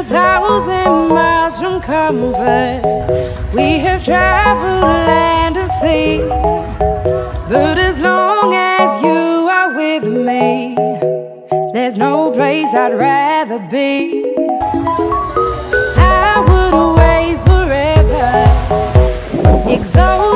1,000 miles from comfort. We have traveled land and sea, but as long as you are with me, there's no place I'd rather be. I would away forever, exalted